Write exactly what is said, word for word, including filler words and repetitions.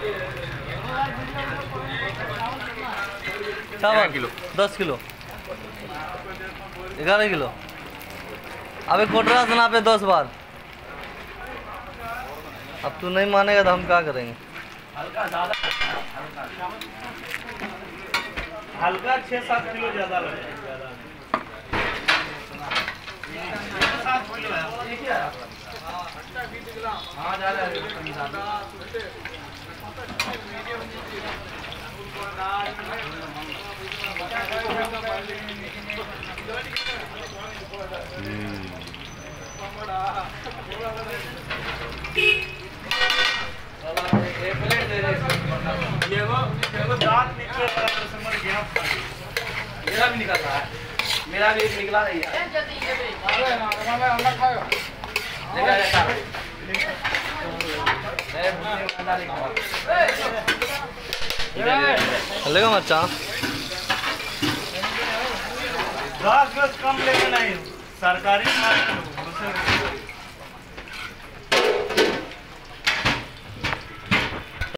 चावल किलो दस किलो ग्यारह किलो। अबे कोटरा सुना पे दस बार। अब तू नहीं मानेगा तो हम क्या करेंगे। हल्का ज्यादा हल्का छः सात किलो ज्यादा लगेगा। सात किलो है हाँ ज्यादा ये वो ये वो दांत निकले समझ गया। मेरा भी निकल रहा है। मेरा भी एक निकला नहीं है। चलेगा मचा घास घास कम लेके नहीं सरकारी मार्केट